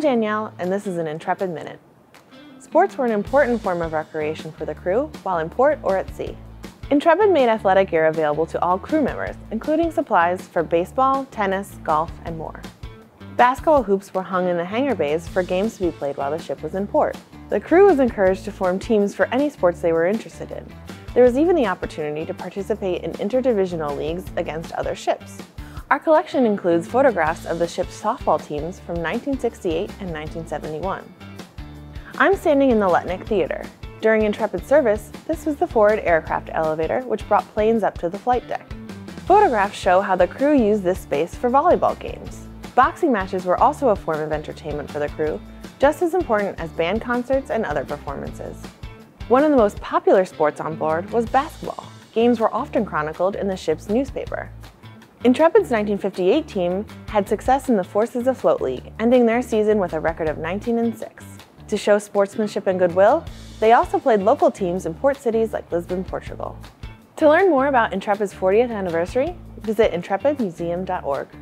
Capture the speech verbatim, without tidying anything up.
Danielle, and this is an Intrepid Minute. Sports were an important form of recreation for the crew while in port or at sea. Intrepid made athletic gear available to all crew members, including supplies for baseball, tennis, golf, and more. Basketball hoops were hung in the hangar bays for games to be played while the ship was in port. The crew was encouraged to form teams for any sports they were interested in. There was even the opportunity to participate in interdivisional leagues against other ships. Our collection includes photographs of the ship's softball teams from nineteen sixty-eight and nineteen seventy-one. I'm standing in the Letnick Theater. During Intrepid service, this was the forward aircraft elevator, which brought planes up to the flight deck. Photographs show how the crew used this space for volleyball games. Boxing matches were also a form of entertainment for the crew, just as important as band concerts and other performances. One of the most popular sports on board was basketball. Games were often chronicled in the ship's newspaper. Intrepid's nineteen fifty-eight team had success in the Forces Afloat League, ending their season with a record of nineteen and six. To show sportsmanship and goodwill, they also played local teams in port cities like Lisbon, Portugal. To learn more about Intrepid's fortieth anniversary, visit intrepid museum dot org.